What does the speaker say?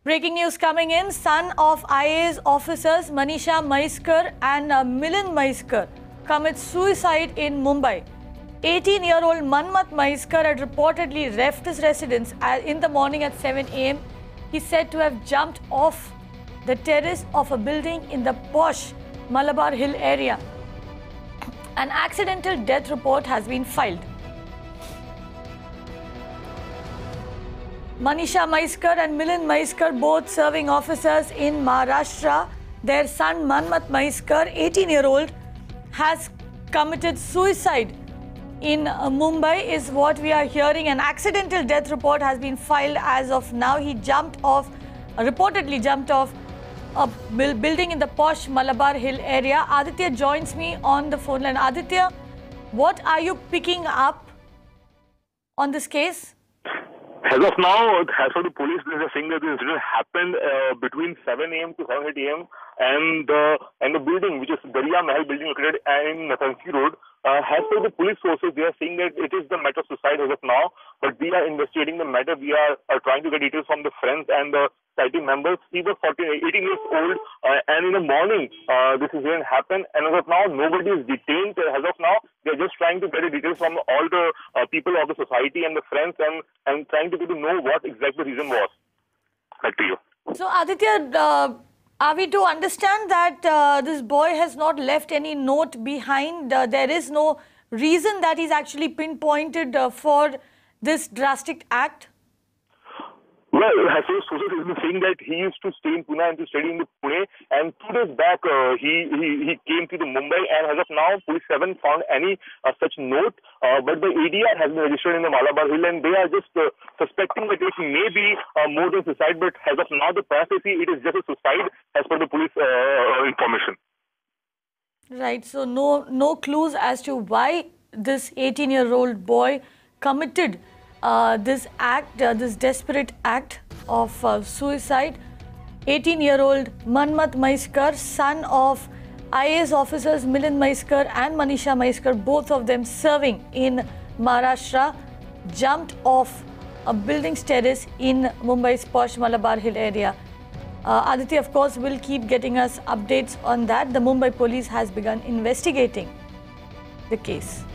Breaking news coming in, son of IAS officers Manisha Mhaiskar and Milind Mhaiskar commits suicide in Mumbai. 18-year-old Mhaiskar had reportedly left his residence in the morning at 7 a.m. He's said to have jumped off the terrace of a building in the posh Malabar Hill area. An accidental death report has been filed. Manisha Mhaiskar and Milind Mhaiskar, both serving officers in Maharashtra. Their son Mhaiskar, 18-year-old, has committed suicide in Mumbai is what we are hearing. An accidental death report has been filed as of now. He reportedly jumped off a building in the posh Malabar Hill area. Aditya joins me on the phone line. Aditya, what are you picking up on this case? As of now, as for the police, they are saying that the incident happened between 7 a.m. to 7:30 a.m. and the building, which is Dariya Mahal building located in Nepean Sea Road. As per the police sources, they are saying that it is the matter of suicide as of now, but we are investigating the matter. We are trying to get details from the friends and the society members. He was 18 years old, and in the morning, this incident happened. And as of now, nobody is detained. As of now, they are just trying to get the details from all the people of the society and the friends, and trying to get to know what exactly the reason was. Back to you. So, Aditya, are we to understand that this boy has not left any note behind? There is no reason that he's actually pinpointed for this drastic act? Well, as for sources, has been saying that he used to stay in Pune and to study in Pune, and 2 days back he came to the Mumbai, and as of now, police haven't found any such note. But the ADR has been registered in the Malabar Hill, and they are just suspecting that it may be more than suicide. But as of now, the process it is just a suicide as per the police information. Right. So no clues as to why this 18-year-old boy committed this act, this desperate act of suicide. 18-year-old Mhaiskar, son of IAS officers Milind Mhaiskar and Manisha Mhaiskar, both of them serving in Maharashtra, jumped off a building's terrace in Mumbai's posh Malabar Hill area. Aditya, of course, will keep getting us updates on that. The Mumbai police has begun investigating the case.